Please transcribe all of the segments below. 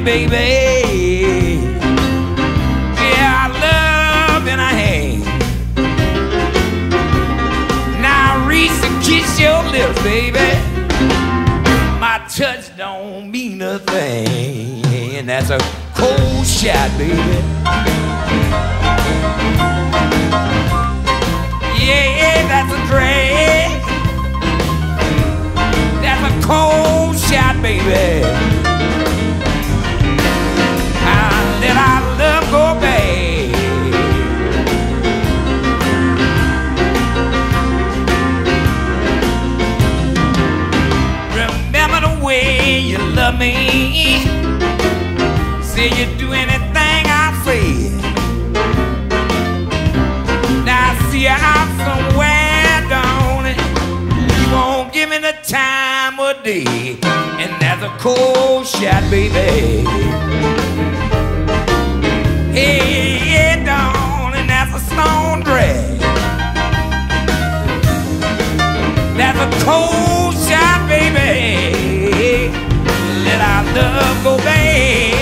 baby. Yeah, love in a hand. Now reach to kiss your lips, baby. My touch don't mean a thing, and that's a cold shot, baby. Yeah, that's a drag. That's a cold shot, baby. I let our love go bad. Remember the way you love me. Say you do anything I say. Now I see you out somewhere, don't it? You won't give me the time of day, and that's a cold shot, baby. Hey, yeah, don't, and that's a stone drag. That's a cold shot, baby. Let our love go bad.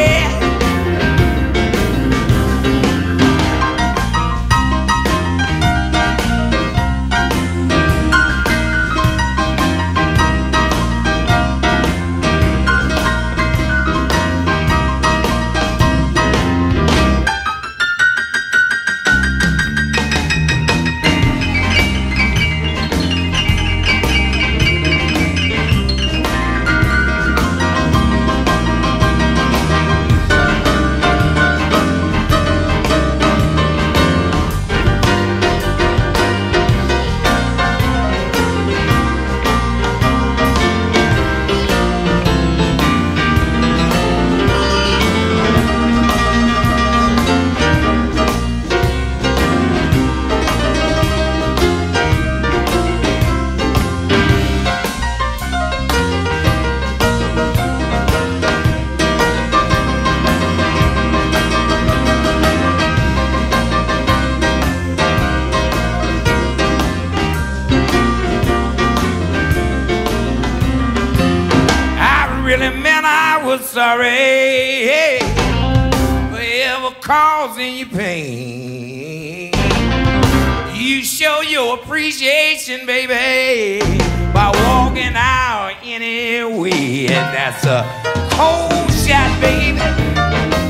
Sorry for ever causing you pain. You show your appreciation, baby, by walking out anyway, and that's a cold shot, baby.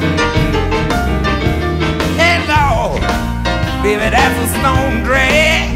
Hey, Lord, baby, that's a stone drag.